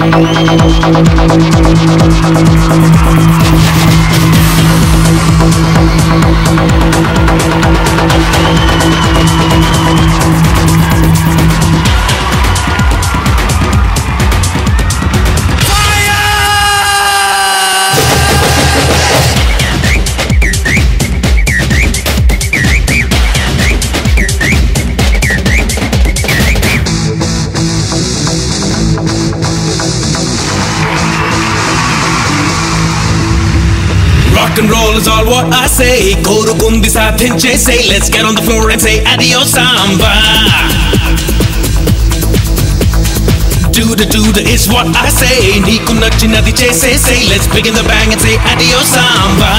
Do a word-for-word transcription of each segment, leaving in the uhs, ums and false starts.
Rock and roll is all what I say. Korukundi sathinche, say let's get on the floor and say adios samba. Do the do the is what I say. Niku nachinadi chese, say let's begin the bang and say adios samba.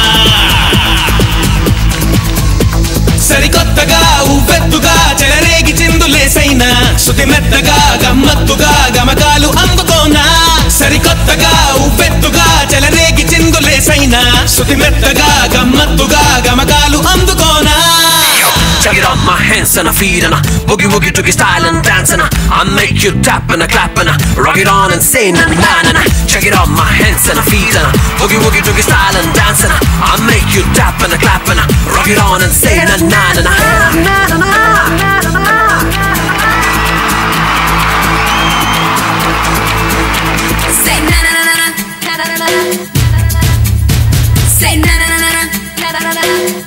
Sarikottaga uvettuga chelaregi chindule saina. Suti mettaga gammattuga gamagalu andukona. Sarikottaga uvettuga chelaregi chindule saina. Suti mettaga gammattuga gamagalu andukona. Check it out, my hands and a feet and a boogie woogie toogie style and dance and a I make you tap and a clap and a rock it on and say na na na na. Check it out, my hands and a feet and a boogie woogie toogie style and dance and a I make you tap and a clap and a rock it on and say na na na na. Say na na na na na na na na. Say na na na na na na na na.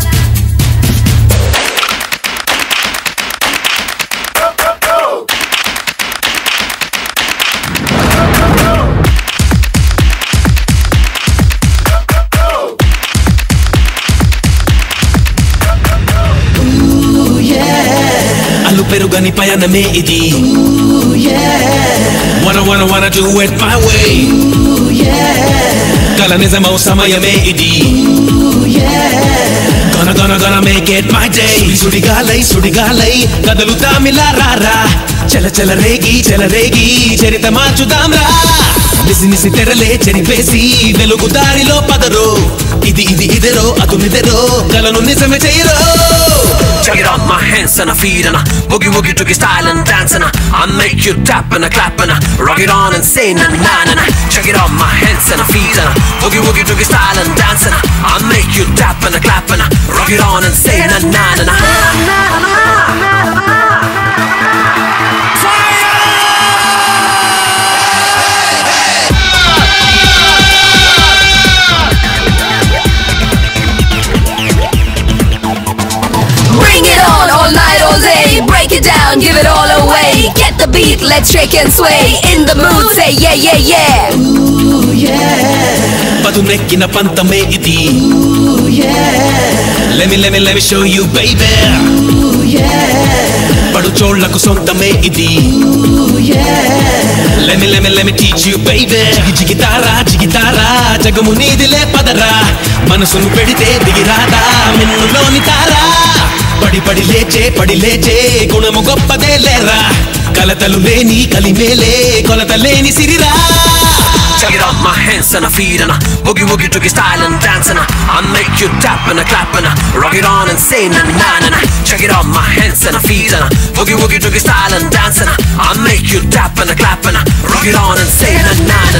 Perugani payaname idi. Ooh yeah. Wanna wanna wanna do it my way. Ooh yeah. Kalanizama usamayame idi. Ooh yeah. Gonna gonna gonna make it my day. Sudi sudi galai sudi galai kadaluta mila rara. Chala chala regi chala regi cherita machu damra. Nisi nisi terale cheri pesi velugu darilo padaro. Idi idi idero atu nidero kalanu nizame chayiro. Check it out, my hands and a feet and a boogie woogie toogie style and dance and a I make you tap and a clap and a rock it on and say na na na na. Check it out, my hands and a feet and a boogie woogie toogie style and dance and a I make you tap and a clap and a rock it on and say na na na na. Break it down, give it all away. Get the beat, let's shake and sway. In the mood, say yeah, yeah, yeah. Ooh, yeah. Padunekkina pantame idi. Ooh, yeah. Let me, let me, let me show you, baby. Ooh, yeah. Padu cholaku sontame idi. Ooh, yeah. Let me, let me, let me teach you, baby. Jigi jigi tara, jigi tara, jagamu nidile padara. Manasunu pedite digirada, minnuloni tara. పడి పడి లేచే పడి లేచే గుణము గొప్పదే లేరా కలతలు లేని కలిమేలే కొలత లేని సిరిరా. Check it out, my hands and a feet and a boogie woogie toogie style and dance and a I make you tap and a clap and a rock it on and say na na na na. Check it out, my hands and a feet and a boogie woogie toogie style and dance and a I make you tap and a clap and a rock it on and say na na na.